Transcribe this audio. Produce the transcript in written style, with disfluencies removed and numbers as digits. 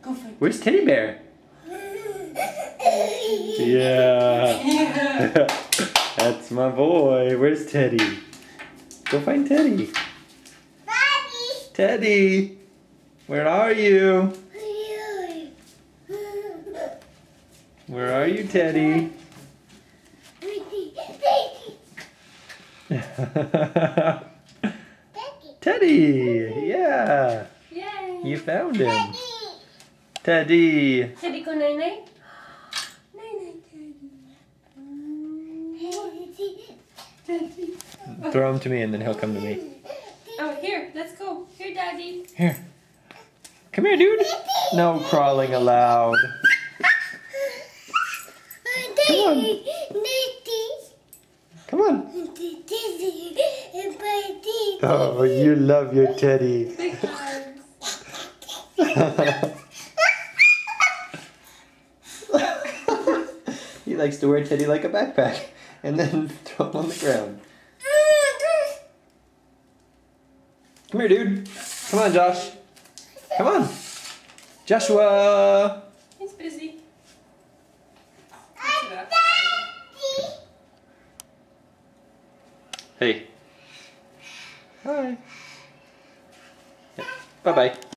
Go find Where's Teddy Bear? Yeah. That's my boy. Where's Teddy? Go find Teddy. Daddy. Teddy. Where are you? Where are you, Teddy? Teddy. Yeah. Yay. You found him. Teddy. Teddy go night night. Night night, Teddy. Teddy. Throw him to me and then he'll come to me. Oh, here, let's go. Here, Daddy. Here. Come here, dude. No crawling allowed. Come on. Come on. Oh, you love your Teddy. Big hugs. He likes to wear Teddy like a backpack and then throw him on the ground. Come here, dude. Come on, Josh. Come on. Joshua. He's busy. Hey. Hi. Bye-bye.